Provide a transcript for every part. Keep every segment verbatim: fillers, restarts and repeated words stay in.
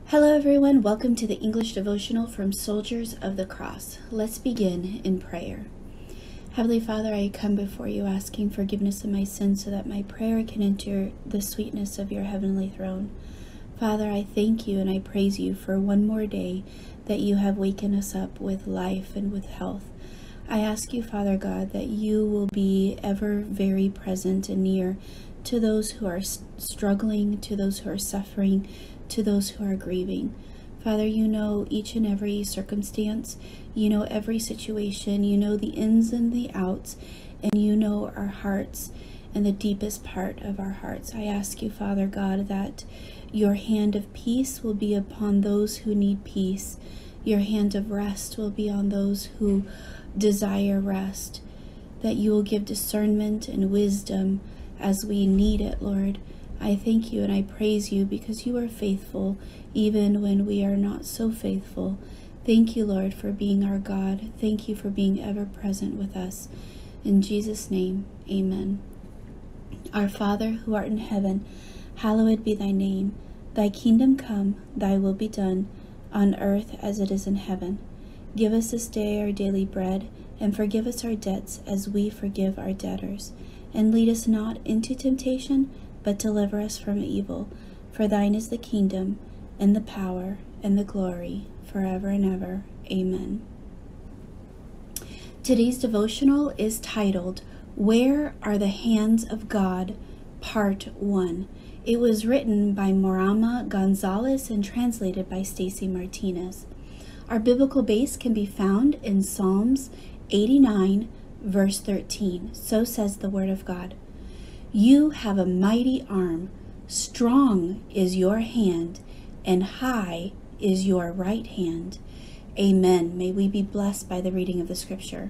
Hello everyone, welcome to the English Devotional from Soldiers of the Cross. Let's begin in prayer. Heavenly Father, I come before you asking forgiveness of my sins so that my prayer can enter the sweetness of your heavenly throne. Father, I thank you and I praise you for one more day that you have wakened us up with life and with health. I ask you, Father God, that you will be ever very present and near to those who are struggling, to those who are suffering, to those who are grieving. Father, you know each and every circumstance, you know every situation, you know the ins and the outs, and you know our hearts and the deepest part of our hearts. I ask you, Father God, that your hand of peace will be upon those who need peace. Your hand of rest will be on those who desire rest, that you will give discernment and wisdom as we need it, Lord. I thank you and I praise you because you are faithful even when we are not so faithful. Thank you, Lord, for being our God. Thank you for being ever present with us. In Jesus' name, amen. Our Father, who art in heaven, hallowed be thy name. Thy kingdom come, thy will be done, on earth as it is in heaven. Give us this day our daily bread, and forgive us our debts as we forgive our debtors. And lead us not into temptation, but deliver us from evil. For thine is the kingdom, and the power, and the glory, forever and ever. Amen. Today's devotional is titled, Where Are the Hands of God? Part one. It was written by Morama Gonzalez and translated by Stacy Martinez. Our biblical base can be found in Psalms eighty-nine, verse thirteen. So says the Word of God. You have a mighty arm, strong is your hand, and high is your right hand. Amen. May we be blessed by the reading of the scripture.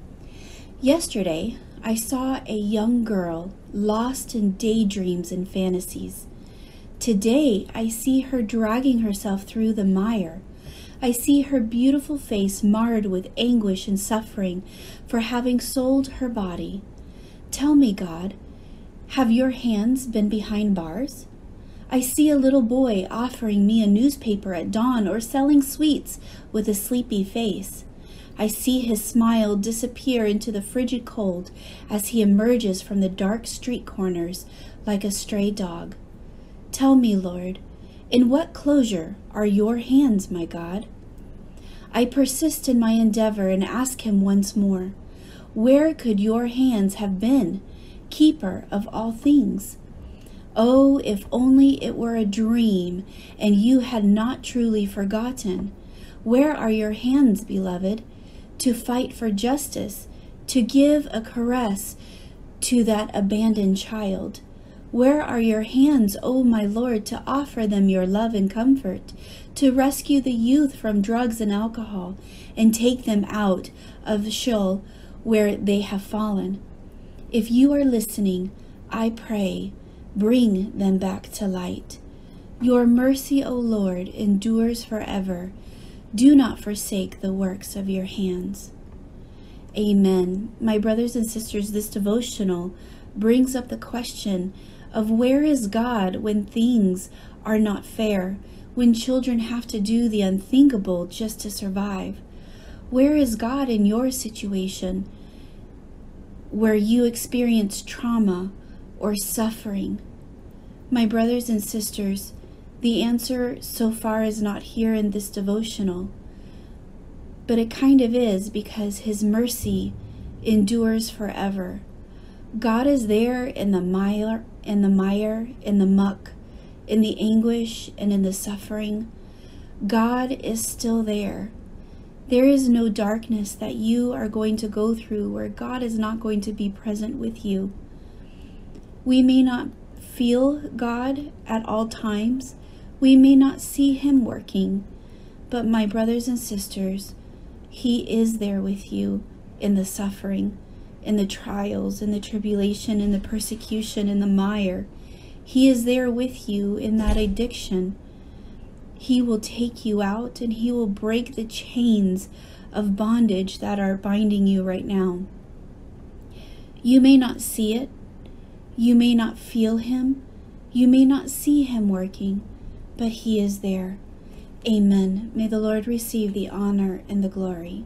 Yesterday, I saw a young girl lost in daydreams and fantasies. Today, I see her dragging herself through the mire. I see her beautiful face marred with anguish and suffering for having sold her body. Tell me, God, have your hands been behind bars? I see a little boy offering me a newspaper at dawn or selling sweets with a sleepy face. I see his smile disappear into the frigid cold as he emerges from the dark street corners like a stray dog. Tell me, Lord, in what closure are your hands, my God? I persist in my endeavor and ask him once more, where could your hands have been, keeper of all things? Oh, if only it were a dream and you had not truly forgotten. Where are your hands, beloved, to fight for justice, to give a caress to that abandoned child? Where are your hands, O my Lord, to offer them your love and comfort, to rescue the youth from drugs and alcohol, and take them out of Sheol where they have fallen? If you are listening, I pray, bring them back to light. Your mercy, O Lord, endures forever. Do not forsake the works of your hands. Amen. My brothers and sisters, this devotional brings up the question of where is God when things are not fair, when children have to do the unthinkable just to survive? Where is God in your situation where you experience trauma or suffering? My brothers and sisters, the answer so far is not here in this devotional, but it kind of is because his mercy endures forever. God is there in the mire, in the mire, in the muck, in the anguish, and in the suffering. God is still there. There is no darkness that you are going to go through where God is not going to be present with you. We may not feel God at all times. We may not see him working, but my brothers and sisters, he is there with you in the suffering, in the trials, in the tribulation, in the persecution, in the mire. He is there with you in that addiction. He will take you out and he will break the chains of bondage that are binding you right now. You may not see it. You may not feel him. You may not see him working, but he is there. Amen. May the Lord receive the honor and the glory.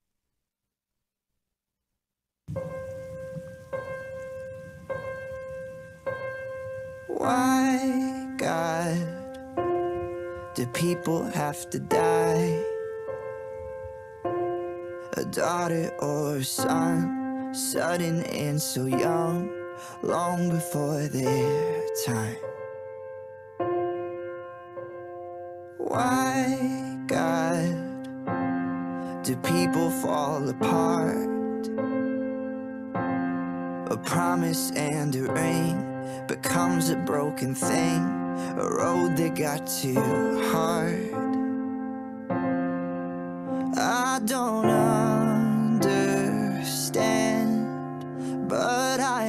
Why, God, do people have to die? A daughter or a son, sudden and so young, long before their time. Why, God, do people fall apart? A promise and a ring becomes a broken thing, a road that got too hard. I don't understand, but I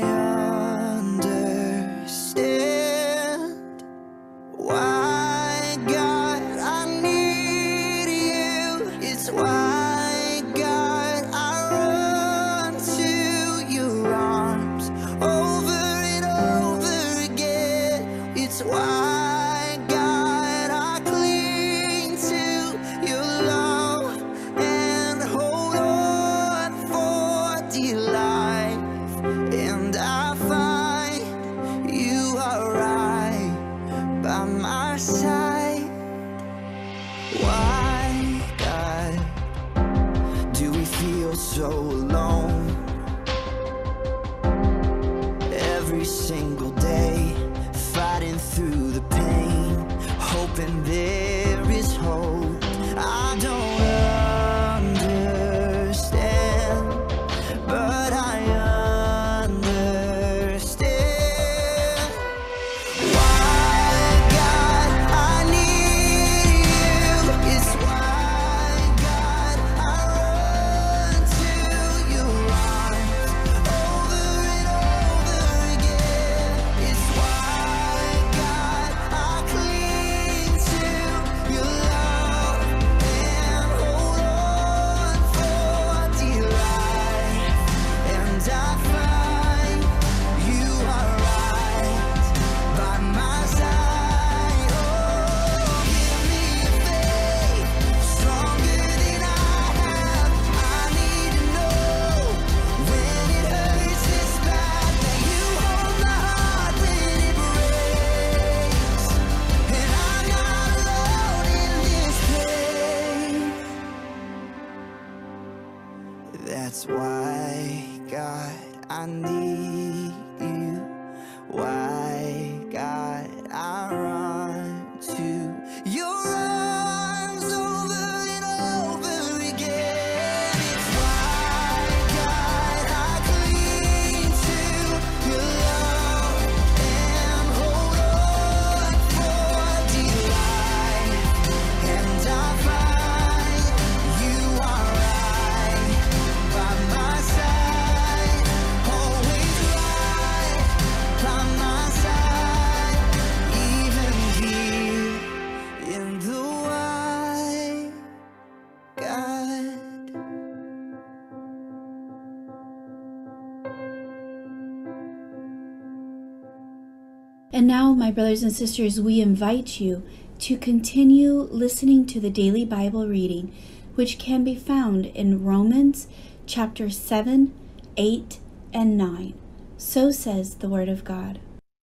understand. Why, God, I need you. It's why, God, I run to your arms over and over again. It's why, God, I cling to your love and hold on for dear life. And I find you are right by my side. Why, God, do we feel so alone? Every single day, fighting through the pain, hoping there is hope. I don't understand, but I understand. Why, God, I need you. It's why, God, I run to your arms over and over again. It's why, God, I cling to your love and hold on for dear life. And I find you are right by my side. Oh, give me a faith stronger than I have. I need to know when it hurts this bad that you hold my heart when it breaks. And I'm not alone in this pain. That's why, God, I need you. Why, God, I run to your arms over and over again. It's why, God, I cling to your love and hold on for dear life. And I find you are right by my side, always right by my side, even here in the wide, God. And now, my brothers and sisters, we invite you to continue listening to the daily Bible reading, which can be found in Romans chapter seven, eight, and nine. So says the Word of God.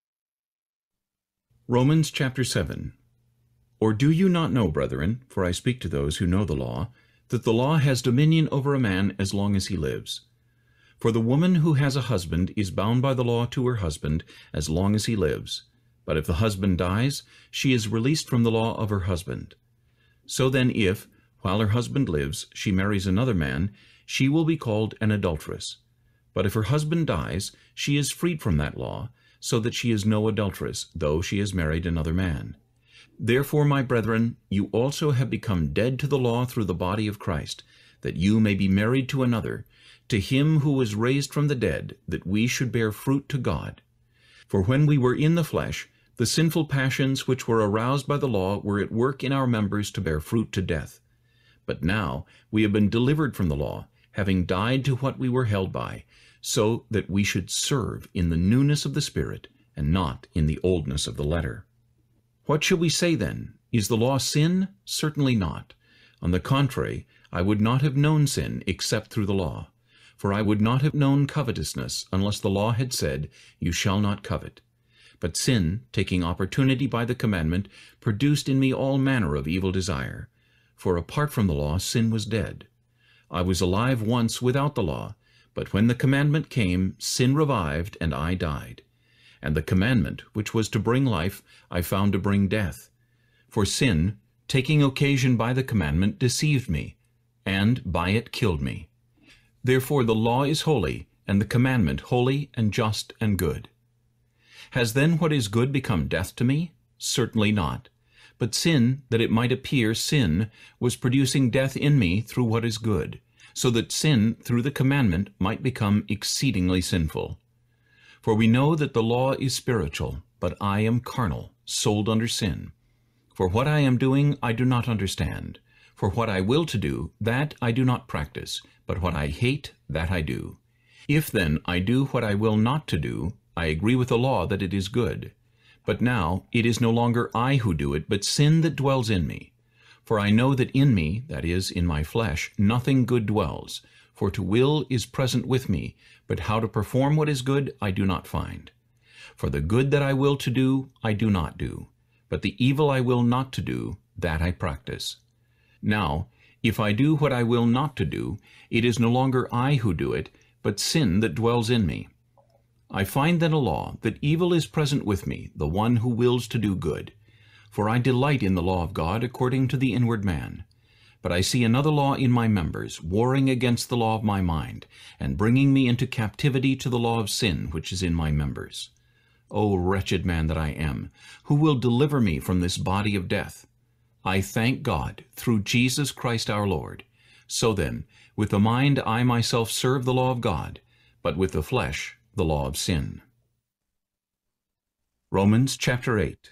Romans chapter seven. Or do you not know, brethren, for I speak to those who know the law, that the law has dominion over a man as long as he lives? For the woman who has a husband is bound by the law to her husband as long as he lives. But if the husband dies, she is released from the law of her husband. So then if, while her husband lives, she marries another man, she will be called an adulteress. But if her husband dies, she is freed from that law, so that she is no adulteress, though she has married another man. Therefore, my brethren, you also have become dead to the law through the body of Christ, that you may be married to another, to him who was raised from the dead, that we should bear fruit to God. For when we were in the flesh, the sinful passions which were aroused by the law were at work in our members to bear fruit to death. But now we have been delivered from the law, having died to what we were held by, so that we should serve in the newness of the Spirit, and not in the oldness of the letter. What shall we say then? Is the law sin? Certainly not. On the contrary, I would not have known sin except through the law. For I would not have known covetousness unless the law had said, You shall not covet. But sin, taking opportunity by the commandment, produced in me all manner of evil desire. For apart from the law, sin was dead. I was alive once without the law, but when the commandment came, sin revived, and I died. And the commandment, which was to bring life, I found to bring death. For sin, taking occasion by the commandment, deceived me, and by it killed me. Therefore the law is holy, and the commandment holy and just and good. Has then what is good become death to me? Certainly not. But sin, that it might appear sin, was producing death in me through what is good, so that sin through the commandment might become exceedingly sinful. For we know that the law is spiritual, but I am carnal, sold under sin. For what I am doing I do not understand. For what I will to do, that I do not practice, but what I hate, that I do. If then I do what I will not to do, I agree with the law that it is good. But now it is no longer I who do it, but sin that dwells in me. For I know that in me, that is, in my flesh, nothing good dwells. For to will is present with me, but how to perform what is good I do not find. For the good that I will to do, I do not do. But the evil I will not to do, that I practice. Now, if I do what I will not to do, it is no longer I who do it, but sin that dwells in me. I find then a law, that evil is present with me, the one who wills to do good. For I delight in the law of God according to the inward man. But I see another law in my members, warring against the law of my mind, and bringing me into captivity to the law of sin which is in my members. O wretched man that I am, who will deliver me from this body of death? I thank God, through Jesus Christ our Lord. So then, with the mind I myself serve the law of God, but with the flesh the law of sin. Romans chapter eight.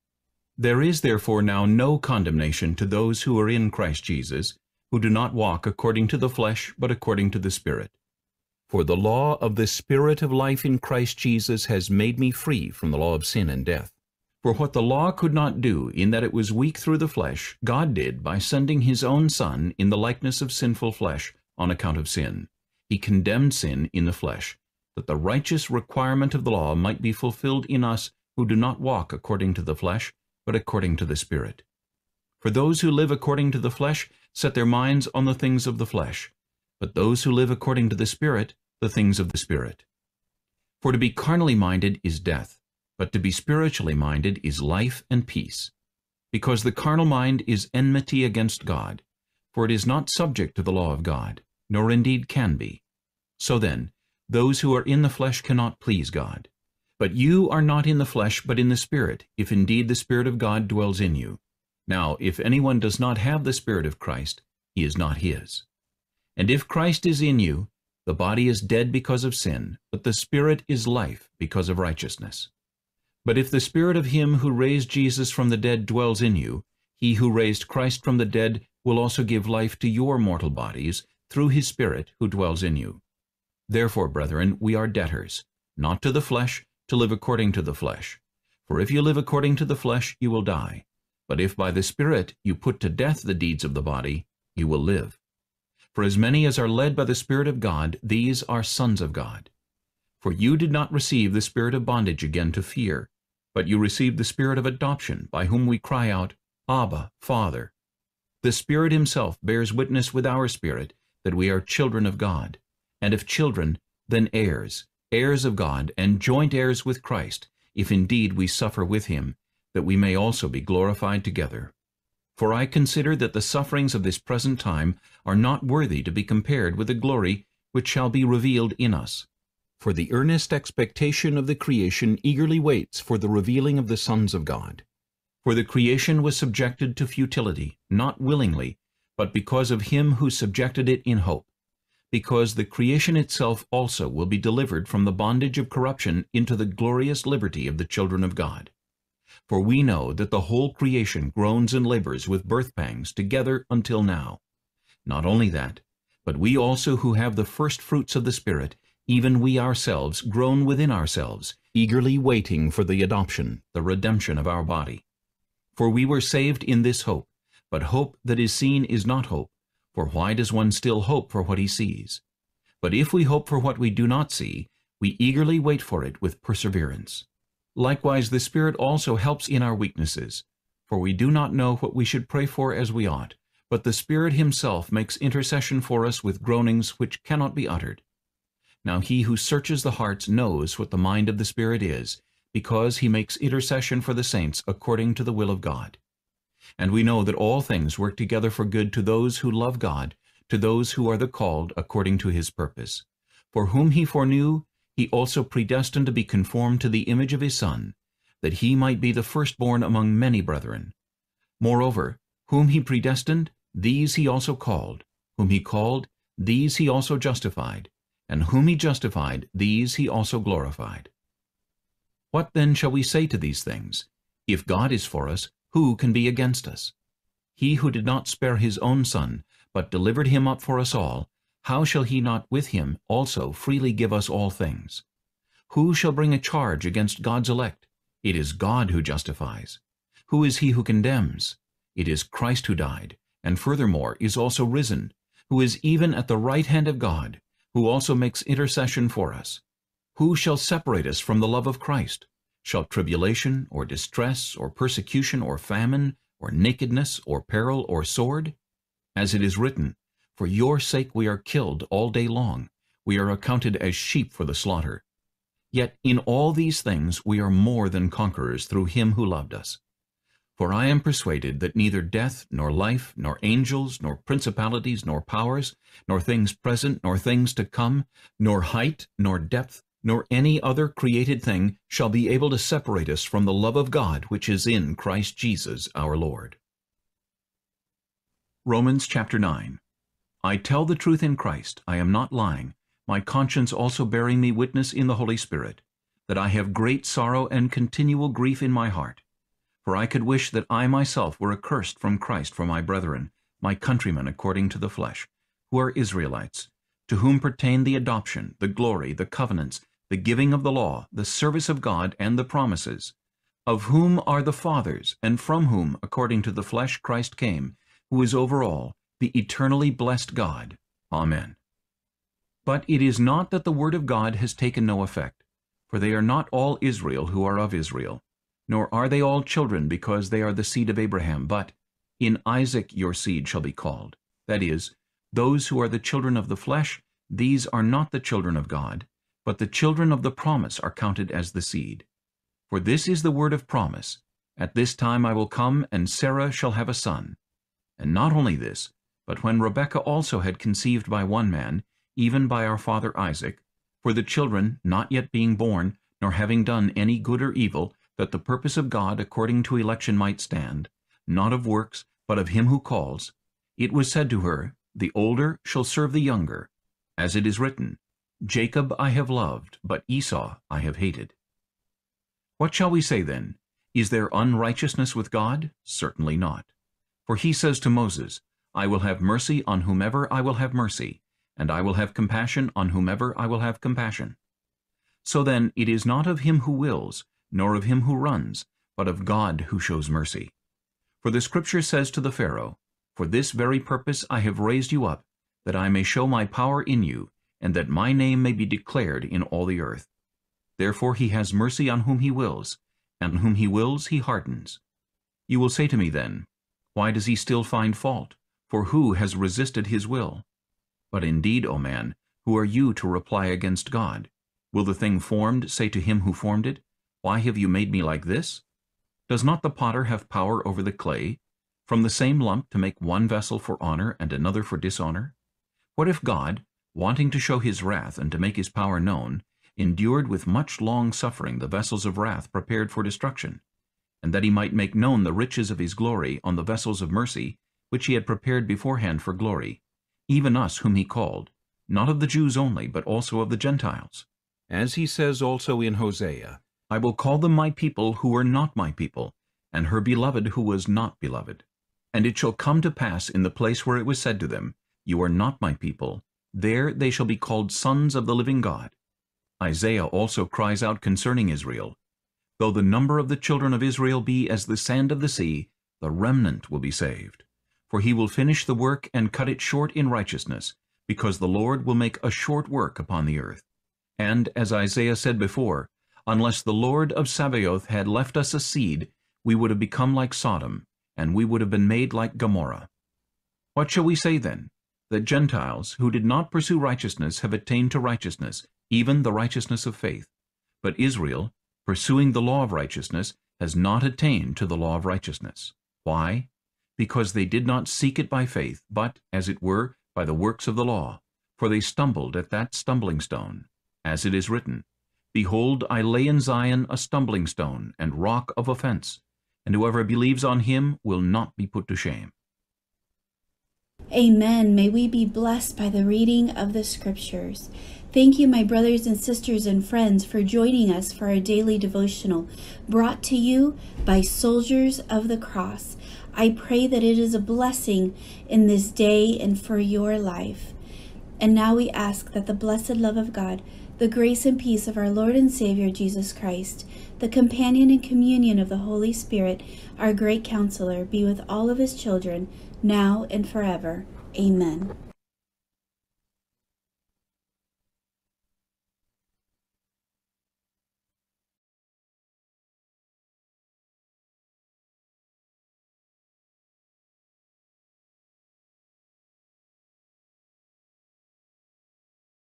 There is therefore now no condemnation to those who are in Christ Jesus, who do not walk according to the flesh, but according to the Spirit. For the law of the Spirit of life in Christ Jesus has made me free from the law of sin and death. For what the law could not do, in that it was weak through the flesh, God did by sending his own Son in the likeness of sinful flesh on account of sin. He condemned sin in the flesh, that the righteous requirement of the law might be fulfilled in us who do not walk according to the flesh, but according to the Spirit. For those who live according to the flesh set their minds on the things of the flesh, but those who live according to the Spirit, the things of the Spirit. For to be carnally minded is death, but to be spiritually minded is life and peace. Because the carnal mind is enmity against God, for it is not subject to the law of God, nor indeed can be. So then, those who are in the flesh cannot please God. But you are not in the flesh, but in the Spirit, if indeed the Spirit of God dwells in you. Now, if anyone does not have the Spirit of Christ, he is not his. And if Christ is in you, the body is dead because of sin, but the Spirit is life because of righteousness. But if the Spirit of him who raised Jesus from the dead dwells in you, he who raised Christ from the dead will also give life to your mortal bodies through his Spirit who dwells in you. Therefore, brethren, we are debtors, not to the flesh, to live according to the flesh. For if you live according to the flesh, you will die. But if by the Spirit you put to death the deeds of the body, you will live. For as many as are led by the Spirit of God, these are sons of God. For you did not receive the spirit of bondage again to fear, but you received the Spirit of adoption, by whom we cry out, Abba, Father. The Spirit himself bears witness with our spirit that we are children of God, and if children, then heirs, heirs of God, and joint heirs with Christ, if indeed we suffer with him, that we may also be glorified together. For I consider that the sufferings of this present time are not worthy to be compared with the glory which shall be revealed in us. For the earnest expectation of the creation eagerly waits for the revealing of the sons of God. For the creation was subjected to futility, not willingly, but because of him who subjected it in hope, because the creation itself also will be delivered from the bondage of corruption into the glorious liberty of the children of God. For we know that the whole creation groans and labors with birth pangs together until now. Not only that, but we also who have the first fruits of the Spirit, even we ourselves groan within ourselves, eagerly waiting for the adoption, the redemption of our body. For we were saved in this hope. But hope that is seen is not hope. For why does one still hope for what he sees? But if we hope for what we do not see, we eagerly wait for it with perseverance. Likewise the Spirit also helps in our weaknesses. For we do not know what we should pray for as we ought, but the Spirit himself makes intercession for us with groanings which cannot be uttered. Now he who searches the hearts knows what the mind of the Spirit is, because he makes intercession for the saints according to the will of God. And we know that all things work together for good to those who love God, to those who are the called according to his purpose. For whom he foreknew, he also predestined to be conformed to the image of his Son, that he might be the firstborn among many brethren. Moreover, whom he predestined, these he also called. Whom he called, these he also justified. And whom he justified, these he also glorified. What then shall we say to these things? If God is for us, who can be against us? He who did not spare his own Son, but delivered him up for us all, how shall he not with him also freely give us all things? Who shall bring a charge against God's elect? It is God who justifies. Who is he who condemns? It is Christ who died, and furthermore is also risen, who is even at the right hand of God, who also makes intercession for us. Who shall separate us from the love of Christ? Shall tribulation, or distress, or persecution, or famine, or nakedness, or peril, or sword? As it is written, For your sake we are killed all day long. We are accounted as sheep for the slaughter. Yet in all these things we are more than conquerors through him who loved us. For I am persuaded that neither death, nor life, nor angels, nor principalities, nor powers, nor things present, nor things to come, nor height, nor depth, nor any other created thing shall be able to separate us from the love of God which is in Christ Jesus our Lord. Romans chapter nine. I tell the truth in Christ, I am not lying, my conscience also bearing me witness in the Holy Spirit, that I have great sorrow and continual grief in my heart. For I could wish that I myself were accursed from Christ for my brethren, my countrymen according to the flesh, who are Israelites, to whom pertain the adoption, the glory, the covenants, the giving of the law, the service of God, and the promises, of whom are the fathers, and from whom, according to the flesh, Christ came, who is over all, the eternally blessed God. Amen. But it is not that the word of God has taken no effect, for they are not all Israel who are of Israel, nor are they all children because they are the seed of Abraham, but in Isaac your seed shall be called. That is, those who are the children of the flesh, these are not the children of God, but the children of the promise are counted as the seed. For this is the word of promise, At this time I will come, and Sarah shall have a son. And not only this, but when Rebekah also had conceived by one man, even by our father Isaac, for the children not yet being born, nor having done any good or evil, that the purpose of God according to election might stand, not of works, but of him who calls, it was said to her, The older shall serve the younger, as it is written, Jacob I have loved, but Esau I have hated. What shall we say then? Is there unrighteousness with God? Certainly not. For he says to Moses, I will have mercy on whomever I will have mercy, and I will have compassion on whomever I will have compassion. So then it is not of him who wills, nor of him who runs, but of God who shows mercy. For the Scripture says to the Pharaoh, For this very purpose I have raised you up, that I may show my power in you, and that my name may be declared in all the earth. Therefore he has mercy on whom he wills, and whom he wills he hardens. You will say to me then, Why does he still find fault? For who has resisted his will? But indeed, O man, who are you to reply against God? Will the thing formed say to him who formed it, Why have you made me like this? Does not the potter have power over the clay, from the same lump to make one vessel for honor and another for dishonor? What if God, wanting to show his wrath and to make his power known, endured with much long suffering the vessels of wrath prepared for destruction, and that he might make known the riches of his glory on the vessels of mercy, which he had prepared beforehand for glory, even us whom he called, not of the Jews only, but also of the Gentiles? As he says also in Hosea, I will call them my people who were not my people, and her beloved who was not beloved. And it shall come to pass in the place where it was said to them, You are not my people, there they shall be called sons of the living God. Isaiah also cries out concerning Israel, Though the number of the children of Israel be as the sand of the sea, the remnant will be saved. For he will finish the work and cut it short in righteousness, because the Lord will make a short work upon the earth. And, as Isaiah said before, unless the Lord of Sabaoth had left us a seed, we would have become like Sodom, and we would have been made like Gomorrah. What shall we say then? That Gentiles, who did not pursue righteousness, have attained to righteousness, even the righteousness of faith. But Israel, pursuing the law of righteousness, has not attained to the law of righteousness. Why? Because they did not seek it by faith, but, as it were, by the works of the law. For they stumbled at that stumbling stone. As it is written, Behold, I lay in Zion a stumbling stone, and rock of offense, and whoever believes on him will not be put to shame. Amen. May we be blessed by the reading of the Scriptures. Thank you, my brothers and sisters and friends, for joining us for our daily devotional, brought to you by Soldiers of the Cross. I pray that it is a blessing in this day and for your life. And now we ask that the blessed love of God, the grace and peace of our Lord and Savior Jesus Christ, the companion and communion of the Holy Spirit, our great counselor, be with all of his children, now and forever. Amen.